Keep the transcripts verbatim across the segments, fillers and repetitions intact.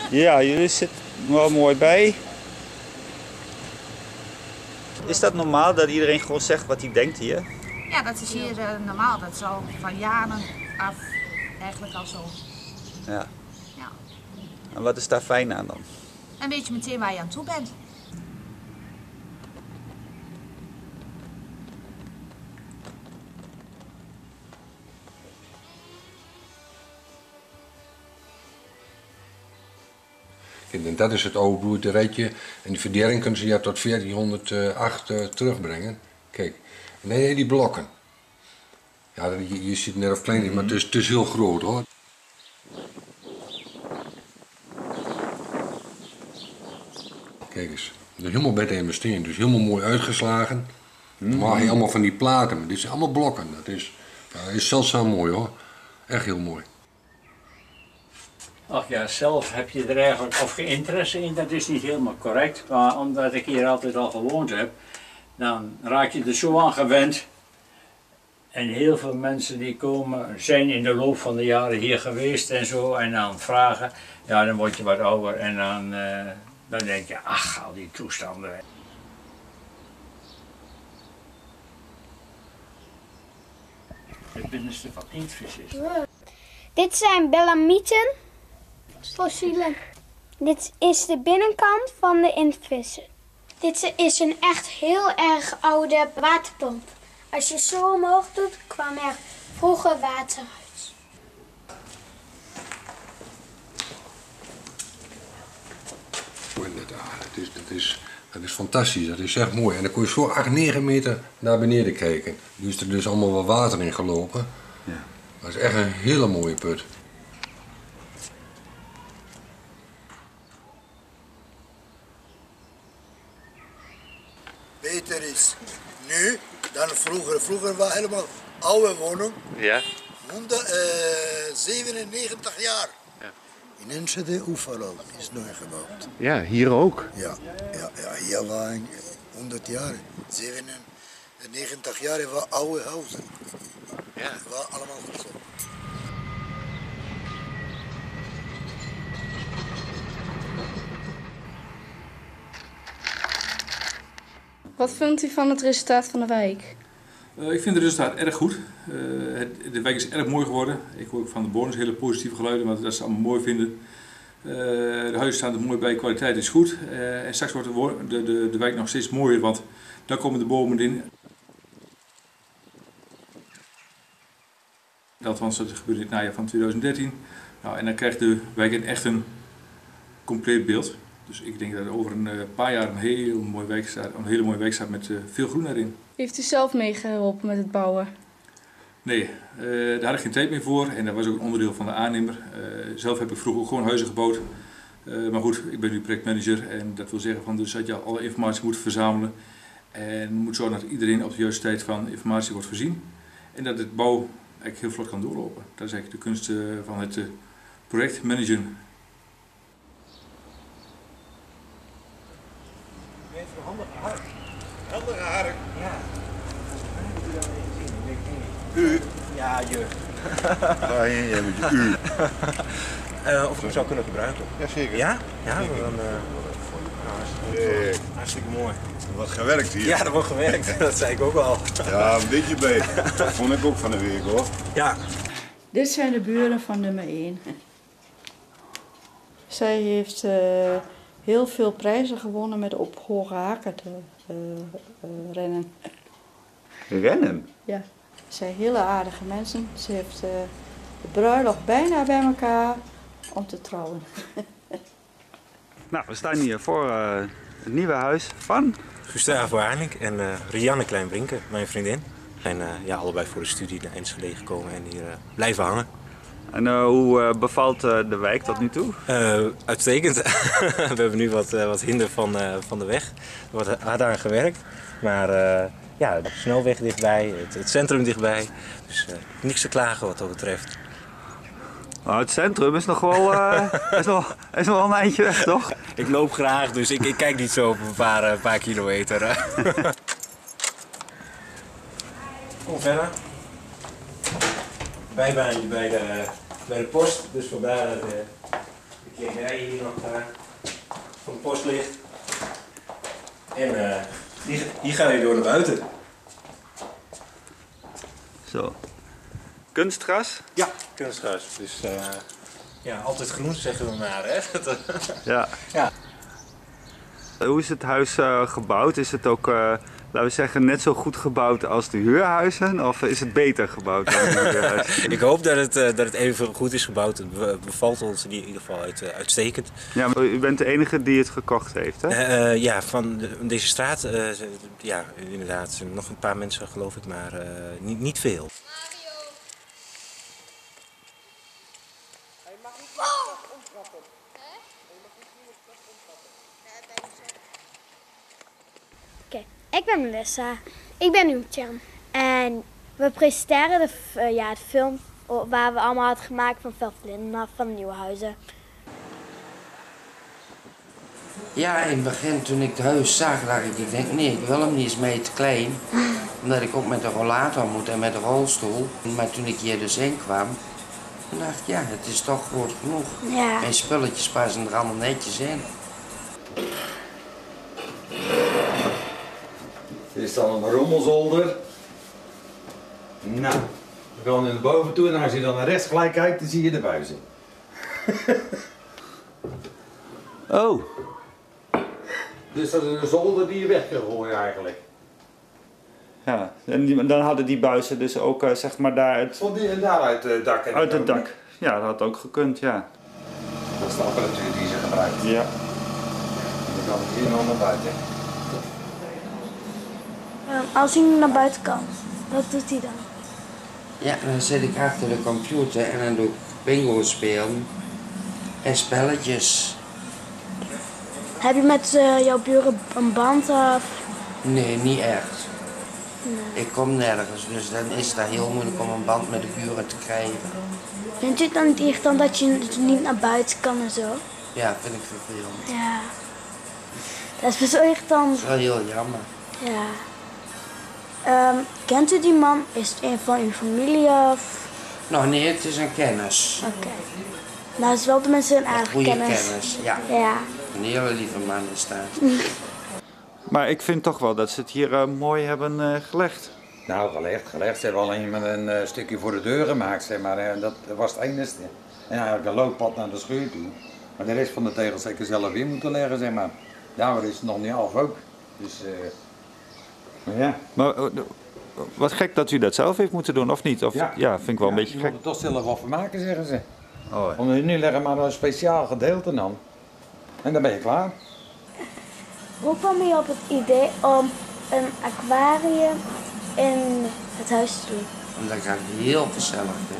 Ja, jullie zitten wel mooi bij. Is dat normaal dat iedereen gewoon zegt wat hij denkt hier? Ja, dat is hier uh, normaal. Dat is al van jaren af eigenlijk al zo. Ja. Ja. En wat is daar fijn aan dan? Dan weet je meteen waar je aan toe bent. En dat is het oude boerderijtje. En die verdering kunnen ze ja tot veertienhonderdacht uh, terugbrengen. Kijk, nee, die blokken. Ja, je, je ziet het net of klein is, maar het is, het is heel groot hoor. Kijk eens, dat is helemaal bij de investering, dus helemaal mooi uitgeslagen. Mm-hmm. Maar helemaal van die platen, maar dit zijn allemaal blokken. Dat is, ja, dat is zeldzaam mooi hoor. Echt heel mooi. Ach ja, zelf heb je er eigenlijk of geen interesse in, dat is niet helemaal correct. Maar omdat ik hier altijd al gewoond heb, dan raak je er zo aan gewend. En heel veel mensen die komen, zijn in de loop van de jaren hier geweest en zo. En dan vragen, ja dan word je wat ouder en dan, uh, dan denk je, ach al die toestanden. Het binnenste van inktvis is. Dit zijn belamieten. Fossielen. Dit is de binnenkant van de inktvissen. Dit is een echt heel erg oude waterpomp. Als je zo omhoog doet, kwam er vroeger water uit. Inderdaad, dat is, dat, is, dat is fantastisch, dat is echt mooi. En dan kon je zo acht, negen meter naar beneden kijken. Nu is er dus allemaal wat water in gelopen. Ja. Dat is echt een hele mooie put. Beter is nu dan vroeger. Vroeger was helemaal oude woning. Ja. zevenennegentig jaar. Ja. In Enschede Oeverlo is neu gebouwd. Ja, hier ook. Ja, ja, ja hier waren honderd jaar. zevenennegentig jaar waren oude huizen. Ja. Het was allemaal goed zo. Wat vindt u van het resultaat van de wijk? Uh, ik vind het resultaat erg goed. Uh, het, de wijk is erg mooi geworden. Ik hoor ook van de bewoners hele positieve geluiden, want dat ze het allemaal mooi vinden. Uh, de huizen staan er mooi bij, kwaliteit is goed. Uh, en straks wordt de, de, de, de wijk nog steeds mooier, want daar komen de bomen in. Althans, dat gebeurde in het najaar van twintig dertien. Nou, en dan krijgt de wijk een echt een compleet beeld. Dus ik denk dat er over een paar jaar een, heel mooie wijk staat, een hele mooie wijk staat met uh, veel groen erin. Heeft u zelf meegeholpen met het bouwen? Nee, uh, daar had ik geen tijd meer voor en dat was ook een onderdeel van de aannemer. Uh, zelf heb ik vroeger ook gewoon huizen gebouwd. Uh, maar goed, ik ben nu projectmanager en dat wil zeggen van dus dat je alle informatie moet verzamelen. En moet zorgen dat iedereen op de juiste tijd van informatie wordt voorzien. En dat het bouw eigenlijk heel vlot kan doorlopen. Dat is eigenlijk de kunst uh, van het uh, projectmanagen. Handige hark. Handige hark. Ja. U? Ja, je. Ja, jij met je u. uh, of ik hem zou kunnen gebruiken. Jazeker. Ja? Ja, zeker. dan... Uh, hey. Hartstikke mooi. Er wordt gewerkt hier. Ja, er wordt gewerkt. Dat zei ik ook al. Ja, een beetje beter. Dat vond ik ook van de week hoor. Ja. Dit zijn de buren van nummer één. Zij heeft uh, heel veel prijzen gewonnen met op hoge haken te uh, uh, rennen. Rennen? Ja, ze zijn hele aardige mensen. Ze heeft uh, de bruiloft bijna bij elkaar om te trouwen. Nou, we staan hier voor uh, het nieuwe huis van... Gustave Waarnik en uh, Rianne Klein-Brinke, mijn vriendin. We zijn uh, ja, allebei voor de studie naar Enschede gekomen en hier uh, blijven hangen. En uh, hoe uh, bevalt uh, de wijk tot nu toe? Uh, uitstekend. We hebben nu wat, uh, wat hinder van, uh, van de weg. Er wordt hard aan gewerkt. Maar uh, ja, de snelweg dichtbij, het, het centrum dichtbij. Dus uh, niks te klagen wat dat betreft. Nou, het centrum is nog wel, uh, is nog, is nog wel een eindje weg, toch? Ik loop graag, dus ik, ik kijk niet zo op een paar, uh, paar kilometer. Kom verder. Bijbaantje bij de, bij de post, dus vandaar dat uh, ik Kikkerij hier nog daar van de post ligt. En uh, hier, hier ga je door naar buiten. Zo. Kunstgras? Ja, kunstgras. Dus uh, ja, altijd groen zeggen we maar, hè? Ja. Ja. Hoe is het huis uh, gebouwd? Is het ook, uh, laten we zeggen, net zo goed gebouwd als de huurhuizen? Of is het beter gebouwd dan de huurhuizen? Ik hoop dat het, uh, dat het even goed is gebouwd. Het bevalt ons in ieder geval uit, uh, uitstekend. Ja, maar u bent de enige die het gekocht heeft, hè? Uh, uh, ja, van de, deze straat, uh, ja, inderdaad. Nog een paar mensen geloof ik, maar uh, niet, niet veel. Oké, ik ben Melissa. Ik ben Umtjan. En we presenteren de, uh, ja, de film waar we allemaal hadden gemaakt van Velvlinden van Nieuwenhuizen. Ja, in het begin toen ik het huis zag, dacht ik, ik denk nee, ik wil hem niet, is mij te klein. Omdat ik ook met de rollator moet en met de rolstoel. Maar toen ik hier dus in kwam, toen dacht ik, ja, het is toch groot genoeg. Ja. Mijn spulletjes passen er allemaal netjes in. Dit is dan een rommelzolder. Nou, we gaan naar boven toe en als je dan naar rechts gelijk kijkt, dan zie je de buizen. Oh. Dus dat is een zolder die je weg kan gooien eigenlijk. Ja, en die, dan hadden die buizen dus ook, uh, zeg maar, daar het... Van die en daar uit het dak. En uit het dak. Ja, dat had ook gekund, ja. Dat is de apparatuur die ze gebruikt. Ja. Dan kan het hier nog naar buiten. Um, als hij naar buiten kan, wat doet hij dan? Ja, dan zit ik achter de computer en dan doe ik bingo spelen en spelletjes. Heb je met uh, jouw buren een band of? Nee, niet echt. Nee. Ik kom nergens, dus dan is het heel moeilijk om een band met de buren te krijgen. Vind je het dan niet irritant dat je niet naar buiten kan en zo? Ja, vind ik vervelend. Ja. Dat is best wel irritant. Dat is wel heel jammer. Ja. Um, kent u die man? Is het een van uw familie of? Nou nee, het is een kennis. Oké. Okay. Nou, het is wel tenminste een aardige goede kennis. kennis, ja. Ja. Een hele lieve man is dat. Maar ik vind toch wel dat ze het hier uh, mooi hebben uh, gelegd. Nou, gelegd, gelegd. Ze hebben alleen maar een uh, stukje voor de deur gemaakt, zeg maar. En dat was het enige. En eigenlijk een looppad naar de scheur toe. Maar de rest van de tegels zeker zelf weer moeten leggen, zeg maar. Daar is het nog niet af ook. Dus, uh, maar ja. Maar uh, wat gek dat u dat zelf heeft moeten doen, of niet? Of, ja. ja, vind ik wel ja, een beetje je gek. moet er toch zelf wat van maken, zeggen ze. Oh, ja. Om nu leggen maar een speciaal gedeelte dan. En dan ben je klaar. Hoe kwam je op het idee om een aquarium in het huis te doen? Omdat ik dat heel gezellig vind.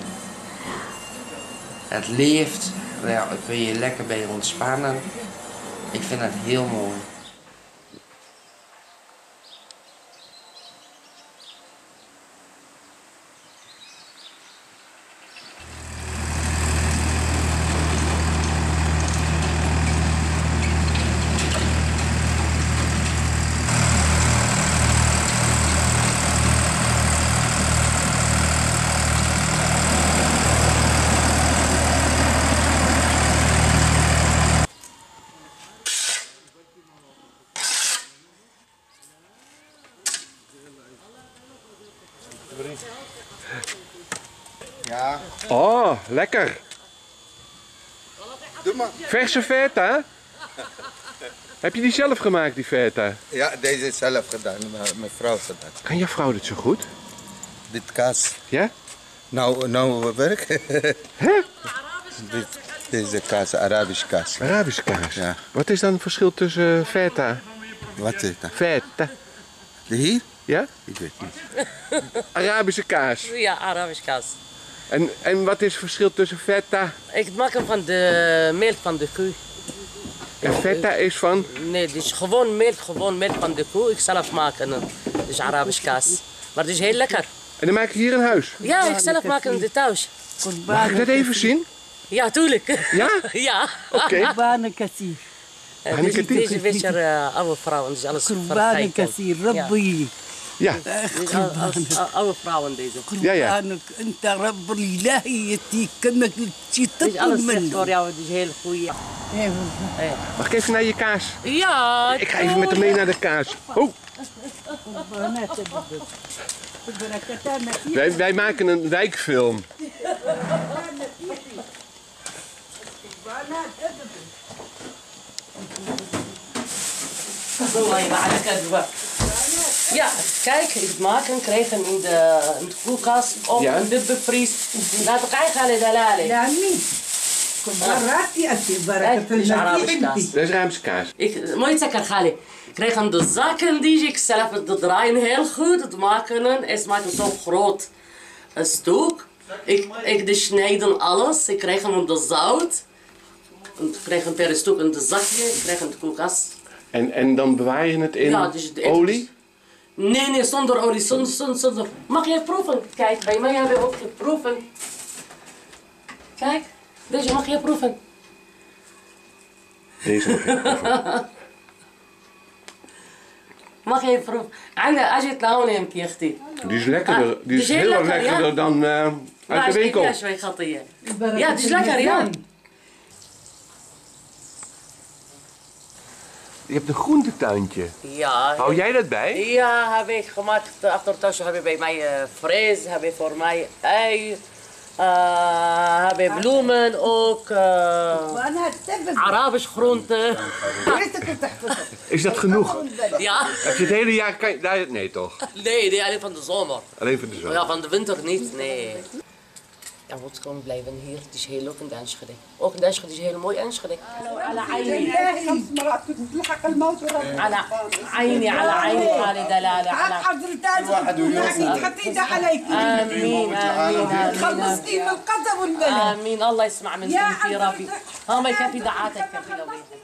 Het leeft, daar kun je lekker bij ontspannen. Ik vind het heel mooi. Ja. Oh, lekker. Doe maar. Verse feta? Heb je die zelf gemaakt, die feta? Ja, deze is zelf gedaan. Mijn vrouw heeft dat. Kan je vrouw dit zo goed? Dit kaas. Ja? Nou, nou werk. Hè? Dit, deze kaas, Arabische kaas. Arabische kaas? Ja. Wat is dan het verschil tussen feta? Wat is dat? Feta. De hier? Ja? Ik weet niet. Arabische kaas. Ja, Arabische kaas. En, en wat is het verschil tussen feta? Ik maak hem van de melk van de koe. En feta is van? Nee, het is gewoon melk, gewoon melk van de koe. Ik zelf maken. Het is Arabische kaas. Maar het is heel lekker. En dan maak je hier in huis? Ja, ik zelf maak hem in thuis. Mag ik dat even zien? Ja, tuurlijk. Ja? Ja. Oké. Okay. Deze, deze is beetje uh, oude vrouwen, dus alles vergeten. Ja. Ja. Deze oude, oude vrouwen deze. Ja, ja. Dus alles is voor jou, het is heel goed. Ja. Mag ik even naar je kaas? Ja. Ik ga even met hem mee naar de kaas. Oh. Wij, wij maken een wijkfilm. Ja, kijk, ik maak en krijg hem in de, in de koelkast of Ja. in de bevries. Laat ik eigenlijk dalali. لا مين براتي انت بركه is Arabische kaas. Dat is Arabische kaas. Ik, mooi zeker, Gali. Ik krijg hem de zakken die ik zelf het draaien heel goed. Het maken is maken zo groot een stuk. Ik, ik de snijden alles. Ik krijg hem op de zout. Ik krijg hem per stuk in de zakje. Ik krijg hem in de koelkast. En, en dan bewaar je het in Ja, dus de- olie? Nee, nee, zonder olie, zonder, zonder, zonder. Mag je proeven? Kijk, bij mij hebben we ook geproeven. Kijk, deze mag je proeven. Deze mag ik proeven. Mag je proeven? En als je het nou neemt, krijgt hij. Die is lekkerder. Ah, Die is heel lekker, lekkerder ja. dan uh, uit de winkel. Ja, zo gaat hij. Ja, het is lekker, ja. Je hebt een groentetuintje. Ja. Hou jij dat bij? Ja, heb ik gemaakt. Achter thuis heb ik bij mij uh, vlees, heb ik voor mij ei, uh, heb ik bloemen ook, uh, Arabisch groenten. Is dat genoeg? Ja. Heb je het hele jaar... Kan je, daar, nee toch? Nee, nee, alleen van de zomer. Alleen voor de zomer? Ja, van de winter niet, nee. Ja, we moeten gewoon blijven hier. Het is heel leuk in de Enschede. Ook in de Enschede is heel mooi Enschede. على عيني على عيني على عيني على دلالة على حضرتك يعني تحطي ده عليك آمين آمين خلصتي من القضاء والبلاء آمين الله يسمع منكم يا ربي ها ما يكفي دعاتك كفي لو بيتك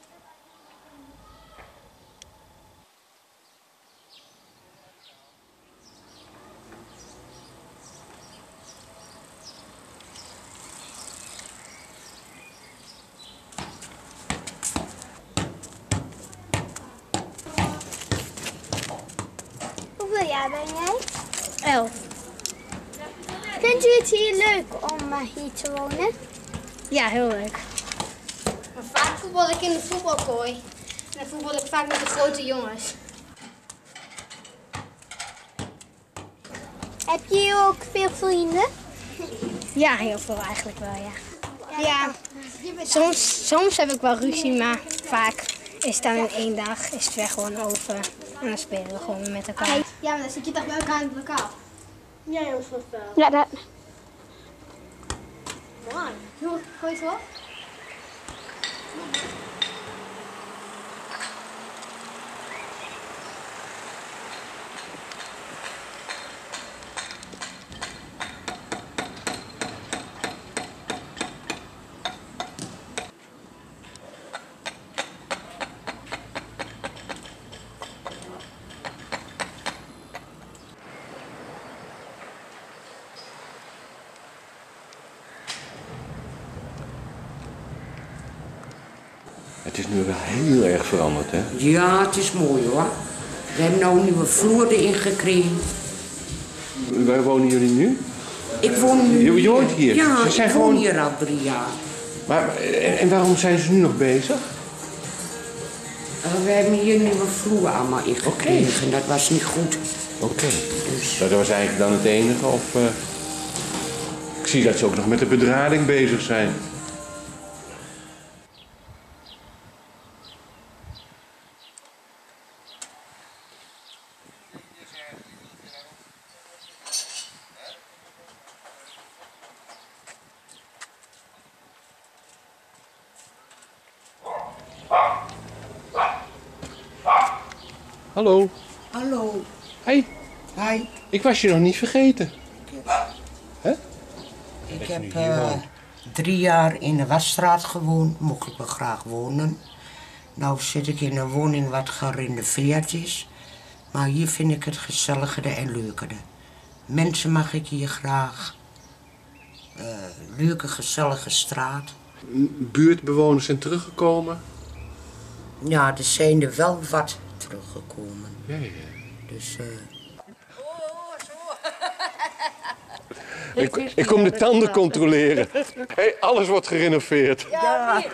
Hoeveel jaar ben jij? Elf. Vindt u het hier leuk om uh, hier te wonen? Ja, heel leuk. Maar vaak voetbal ik in de voetbalkooi. En dan voetbal ik vaak met de grote jongens. Heb je hier ook veel vrienden? Ja, heel veel eigenlijk wel, ja. Ja, soms, soms heb ik wel ruzie, maar vaak is het dan in één dag is het weer gewoon over. En dan spelen we gewoon met elkaar. Ja, maar dan zit je toch bij elkaar in het lokaal? Ja, heel veel wel. Ja, dat... Mooi. Hoe, gooi je het op? Het is nu wel heel erg veranderd, hè? Ja, het is mooi hoor. We hebben nou een nieuwe vloer erin gekregen. Waar wonen jullie nu? Ik woon nu Je, je woont hier? Ja, Ze ik zijn woon gewoon... hier al drie jaar. Maar, en, en waarom zijn ze nu nog bezig? Uh, we hebben hier een nieuwe vloer allemaal ingekregen. Dat was niet goed. Oké. Okay. Dus... Dat was eigenlijk dan het enige? Of, uh... Ik zie dat ze ook nog met de bedrading bezig zijn. Hallo. Hallo. Hey. Hi. Ik was je nog niet vergeten. Hè? Ik heb uh, drie jaar in de Wasstraat gewoond, mocht ik wel graag wonen. Nou zit ik in een woning wat gerenoveerd is. Maar hier vind ik het gezelliger en leuker. Mensen mag ik hier graag. Uh, leuke, gezellige straat. Buurtbewoners zijn teruggekomen? Ja, er zijn er wel wat teruggekomen. Ja, ja. Dus... Uh... Ik, ik kom de tanden controleren. Hey, alles wordt gerenoveerd. Ja.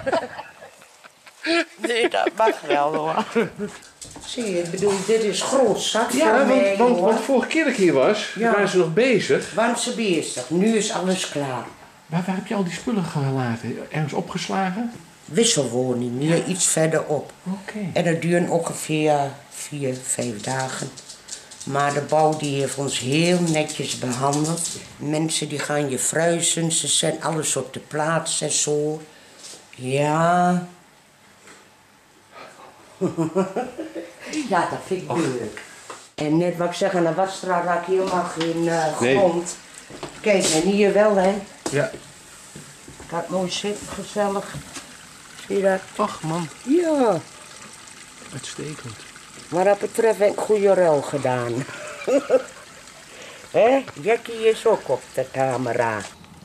Nee, dat mag wel hoor. Zie je, ik bedoel, dit is groot zak Ja, voor mij, want, want, hoor. want vorige keer dat ik hier was, Ja. waren ze nog bezig. Waren ze bezig? Nu is alles klaar. Maar waar heb je al die spullen gelaten? Ergens opgeslagen? Wisselwoning, hier iets verderop. Oké. En dat duurt ongeveer vier, vijf dagen. Maar de bouw die heeft ons heel netjes behandeld. Mensen die gaan je fruisen, ze zetten alles op de plaats en zo. Ja. Ja, dat vind ik leuk. En net wat ik zeg, aan de wasstraat raak ik helemaal geen uh, Nee. grond. Kijk, en hier wel, hè. Ja. Gaat mooi zitten, gezellig. Zie je dat? Ach man, Ja. uitstekend. Maar dat betreft heb ik goede ruil gedaan. Hé, Jackie is ook op de camera.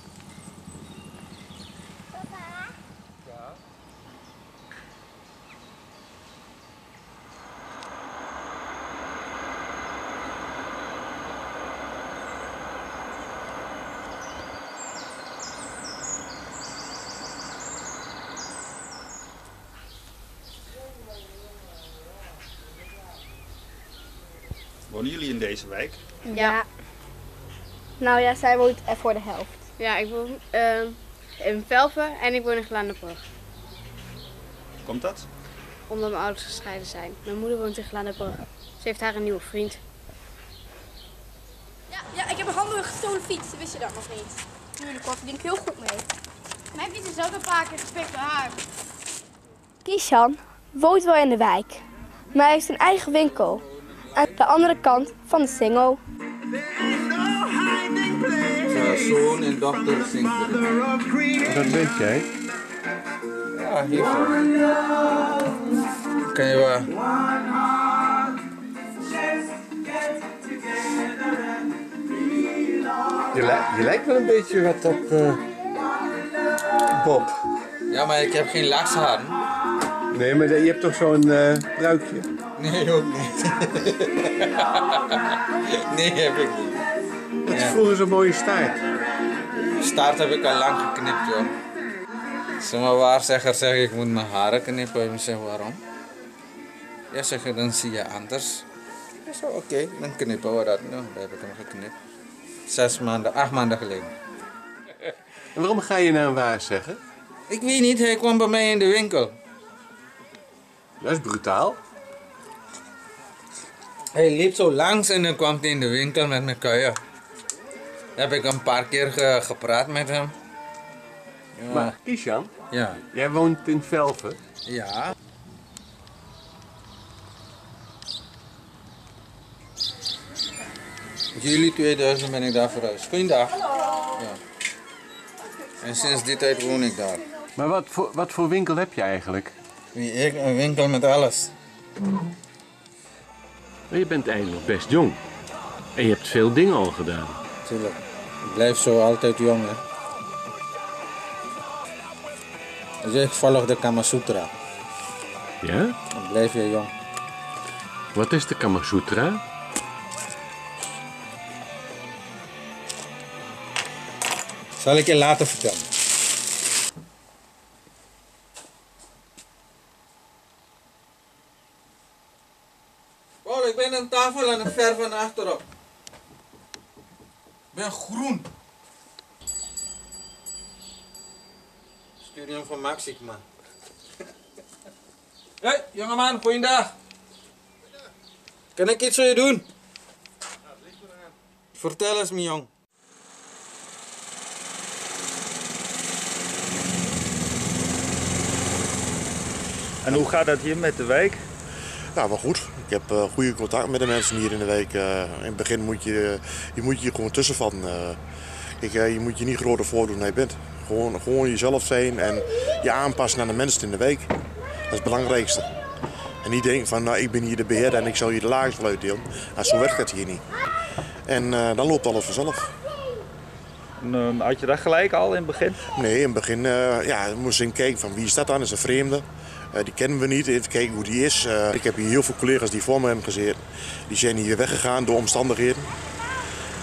Wonen jullie in deze wijk? Ja. Nou ja, zij woont er voor de helft. Ja, ik woon uh, in Velpen en ik woon in Glanenbrug. Komt dat? Omdat mijn ouders gescheiden zijn. Mijn moeder woont in Glanenbrug. Ze heeft haar een nieuwe vriend. Ja, ja, ik heb een handige gestolen fiets. Wist je dat nog niet? Tuurlijk, daar verdien ik heel goed mee. Mijn fiets is ook een paar keer gespikt door haar. Kishan woont wel in de wijk, maar hij heeft een eigen winkel aan de andere kant van de Singel. Zoon en dochter zingt. Dat weet jij? Ja, hiervoor. Kan je wel. Je, li je lijkt wel een beetje wat op uh, Bob. Ja, maar ik heb geen lakshaar. Nee, maar je hebt toch zo'n uh, pruikje? Nee, ook niet. Nee, heb ik niet. Dat is Ja. vroeger zo'n mooie staart. Staart heb ik al lang geknipt, joh. Zeg maar waarzegger zeg ik moet mijn haren knippen. En ik zeg waarom? Ja, zeg je dan zie je anders. Ik zeg oké, okay, dan knippen we dat. Nou, dan heb ik hem geknipt. Zes maanden, acht maanden geleden. En waarom ga je naar een waarzegger? Ik weet niet, hij kwam bij mij in de winkel. Dat is brutaal. Hij liep zo langs en dan kwam hij in de winkel met mijn kuier. Heb ik een paar keer ge gepraat met hem. Ja. Maar Kishan, Ja. jij woont in Velpen. Ja. Juli tweeduizend ben ik daar verhuisd. Goeiedag. Ja. En sinds die tijd woon ik daar. Maar wat voor, wat voor winkel heb je eigenlijk? Ik, een winkel met alles. Maar je bent eigenlijk nog best jong. En je hebt veel dingen al gedaan. Tuurlijk. Ik blijf zo altijd jong, hè. Dus ik volg de Kama Sutra. Ja? Dan blijf je jong. Wat is de Kama Sutra? Zal ik je later vertellen. Paul, ik ben een tafel aan het verven achterop. Ik ben groen. Stuur je hem van Maxik, man. Hé, hey, jongeman, goeiedag. Kan ik iets voor je doen? Vertel eens, mijn jong. En hoe gaat dat hier met de wijk? Nou, wel goed. Ik heb uh, goede contact met de mensen hier in de week. Uh, in het begin moet je je, moet je gewoon tussenvallen. Uh, kijk, uh, je moet je niet groter voordoen dan je bent. Gewoon, gewoon jezelf zijn en je aanpassen aan de mensen in de week. Dat is het belangrijkste. En niet denken van, nou, ik ben hier de beheerder en ik zal hier de laagste wel uitdelen. Nou, zo werkt het hier niet. En uh, dan loopt alles vanzelf. En, uh, had je dat gelijk al in het begin? Nee, in het begin uh, ja, moesten we kijken van wie is dat dan? Is een vreemde. Uh, die kennen we niet, even kijken hoe die is. Uh, ik heb hier heel veel collega's die voor me hebben gezeten. Die zijn hier weggegaan door omstandigheden.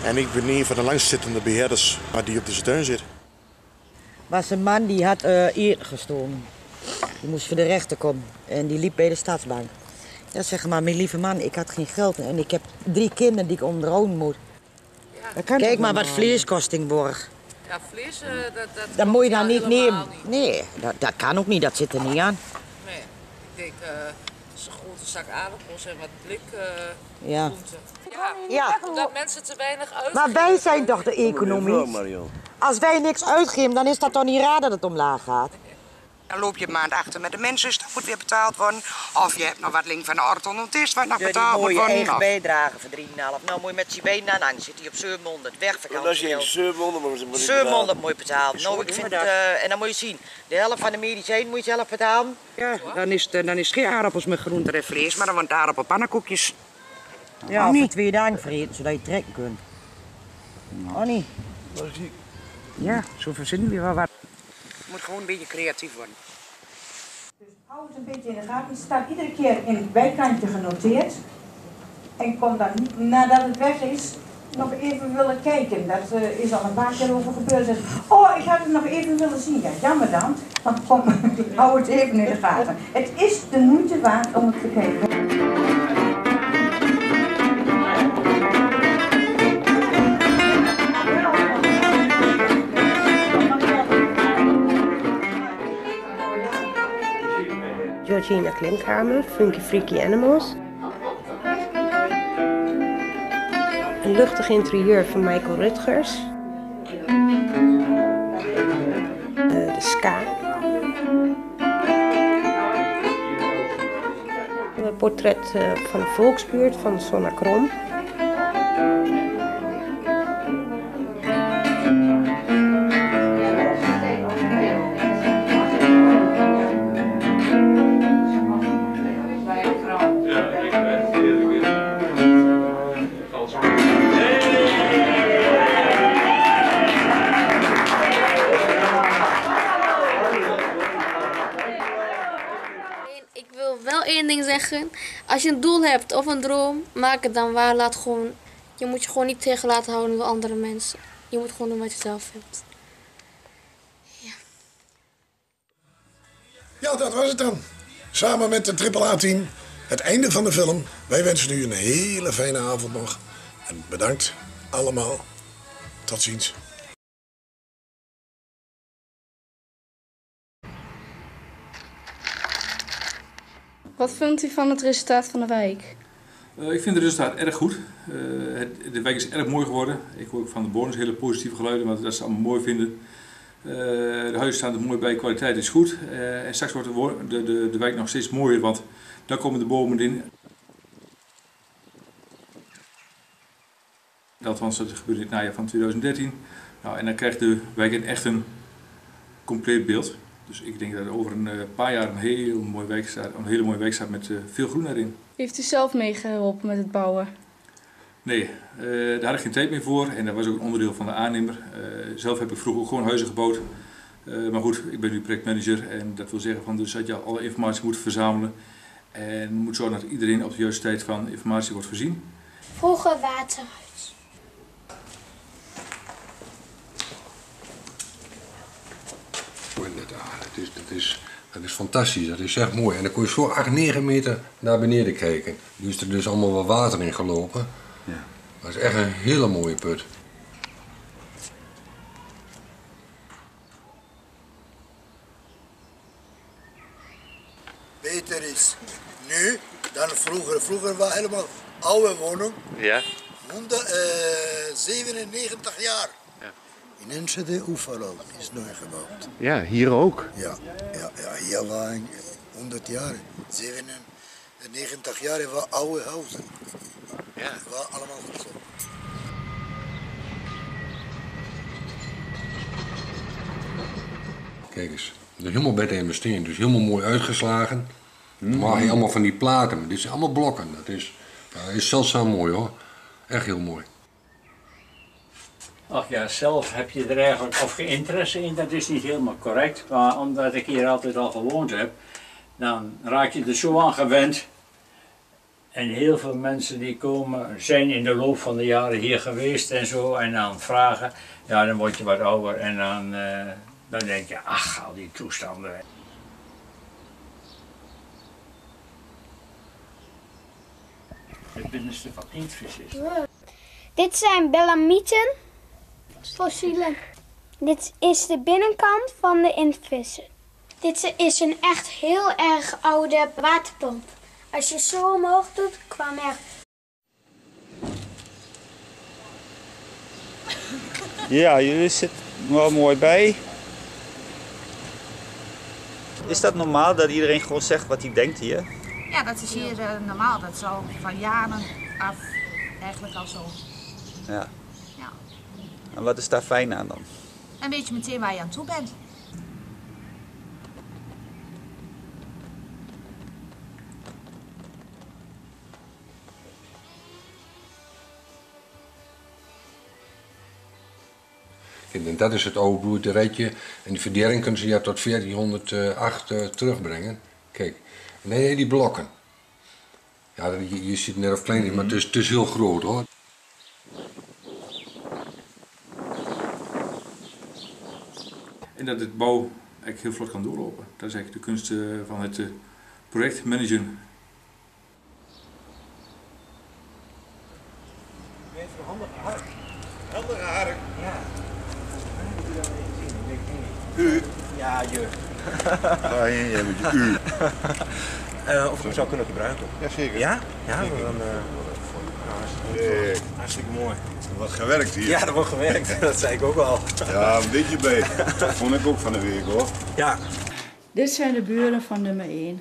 En ik ben een van de langstzittende beheerders waar die op deze tuin zit. Was een man die had uh, eer gestolen. Die moest voor de rechter komen en die liep bij de stadsbank. Ja, zeg maar, mijn lieve man, ik had geen geld en ik heb drie kinderen die ik onderhouden moet. Ja, kijk maar wat vlees kost in Borg. Ja, vlees, uh, dat, dat... Dat moet je dan niet nemen. Niet. Nee, dat, dat kan ook niet, dat zit er niet aan. Nee, ik denk, uh, zo'n grote zak aardappels en wat blik uh, ja. groenten. Ja, ja, omdat mensen te weinig uitgeven. Maar wij zijn toch de economie? Als wij niks uitgeven, dan is dat toch niet raar dat het omlaag gaat? Dan loop je een maand achter met de mensen, dus dat moet weer betaald worden. Of je hebt nog wat link van de orthodontist wat nog ja, betaald moet worden. Je eigen bijdrage voor drie komma vijf. Nou moet je met je benen aan hangen, zit hij op zevenhonderd, wegvakantie. Dat is geen zevenhonderd, maar zevenhonderd moet je betalen. Nou, ik vind, uh, en dan moet je zien, de helft van de medicijn moet je zelf betalen. Ja, dan is het, dan is geen aardappels met groenten en vlees, maar dan wordt aardappelpannenkoekjes. Ja, of twee dagen vreten, zodat je trekken kunt. Oh niet? Ja, zo verzinnen we wel wat. Je moet gewoon een beetje creatief worden. Dus hou het een beetje in de gaten. Het staat iedere keer in het bijkantje genoteerd. En kom dan niet, nadat het weg is, nog even willen kijken. Dat uh, is al een paar keer over gebeurd. Dus, oh, ik had het nog even willen zien. Ja, jammer dan. Maar kom, hou het even in de gaten. Het is de moeite waard om het te kijken. Georgina Klimkamer, Funky Freaky Animals. Een luchtig interieur van Michael Rutgers. Uh, de Ska. Een portret uh, van de volksbuurt van Sonna Krom. Eén ding zeggen, als je een doel hebt of een droom, maak het dan waar. Laat gewoon, je moet je gewoon niet tegen laten houden door andere mensen. Je moet gewoon doen wat je zelf hebt. Ja. Ja, dat was het dan. Samen met de Triple A-team. Het einde van de film. Wij wensen u een hele fijne avond nog. En bedankt allemaal. Tot ziens. Wat vindt u van het resultaat van de wijk? Uh, ik vind het resultaat erg goed. Uh, het, de wijk is erg mooi geworden. Ik hoor ook van de bewoners hele positieve geluiden, want dat ze het allemaal mooi vinden. Uh, de huizen staan er mooi bij, kwaliteit is goed. Uh, en straks wordt de, de, de, de wijk nog steeds mooier, want daar komen de bomen in. Althans, dat gebeurde in het najaar van twintig dertien. Nou, en dan krijgt de wijk een echt een compleet beeld. Dus ik denk dat er over een uh, paar jaar een, heel mooie wijk staat, een hele mooie wijk staat met uh, veel groen erin. Heeft u zelf meegeholpen met het bouwen? Nee, uh, daar had ik geen tijd meer voor en dat was ook een onderdeel van de aannemer. Uh, zelf heb ik vroeger ook gewoon huizen gebouwd. Uh, maar goed, ik ben nu projectmanager en dat wil zeggen van, dus dat je alle informatie moet verzamelen. En moet zorgen dat iedereen op de juiste tijd van informatie wordt voorzien. Vroeger waterhuis. Dat is, dat, is, dat is fantastisch, dat is echt mooi. En dan kon je zo acht, negen meter naar beneden kijken. Nu is er dus allemaal wat water in gelopen. Ja. Dat is echt een hele mooie put. Beter is nu dan vroeger. Vroeger was helemaal oude woning. Ja. zevenennegentig jaar. Ja. In Enschede Oeverloop is neu gebouwd. Ja, hier ook. Ja, ja, ja hier waren honderd jaar. zevenennegentig jaar waren oude huizen. Ja. Het was allemaal goed zo. Kijk eens, dat is helemaal bij de investering, dus helemaal mooi uitgeslagen. Mm. Maar je allemaal van die platen, dit zijn allemaal blokken. Dat is, ja, is zeldzaam mooi hoor, echt heel mooi. Ach ja, zelf heb je er eigenlijk of geen interesse in, dat is niet helemaal correct. Maar omdat ik hier altijd al gewoond heb, dan raak je er zo aan gewend. En heel veel mensen die komen, zijn in de loop van de jaren hier geweest en zo. En dan vragen, ja dan word je wat ouder en dan, uh, dan denk je, ach, al die toestanden. Het binnenste van inktvis is. Dit zijn belamieten, fossielen. Dit is de binnenkant van de inktvissen. Dit is een echt heel erg oude waterpomp. Als je zo omhoog doet, kwam er... Ja, jullie zitten wel mooi bij. Is dat normaal dat iedereen gewoon zegt wat hij denkt hier? Ja, dat is hier uh, normaal. Dat is al van jaren af eigenlijk al zo. Ja. Ja. En wat is daar fijn aan dan? En weet je meteen waar je aan toe bent. En dat is het overbloeide rijtje. En die verdering kunnen ze ja tot veertienhonderdacht uh, terugbrengen. Kijk, nee, die blokken. Ja, je, je ziet het net of klein is, maar het is, het is heel groot hoor. En dat het bouw eigenlijk heel vlot kan doorlopen. Dat is eigenlijk de kunst uh, van het uh, projectmanagen. Even een handige hark. Handige hark. Ja. U? Ja, je. Ga je, jij met je u. Uh, of ik hem zou kunnen gebruiken. Jazeker. Ja? Ja, dan... Uh, Hey. Hartstikke mooi. Er wordt gewerkt hier. Ja, er wordt gewerkt. Dat zei ik ook al. Ja, een beetje beter. Dat vond ik ook van de week hoor. Ja. Dit zijn de buren van nummer één.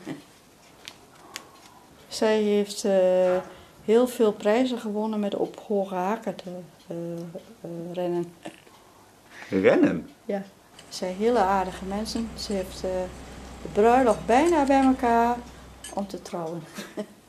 Zij heeft uh, heel veel prijzen gewonnen met op hoge hakken te uh, uh, rennen. Rennen? Ja. Ze zijn hele aardige mensen. Ze heeft uh, de bruiloft bijna bij elkaar om te trouwen.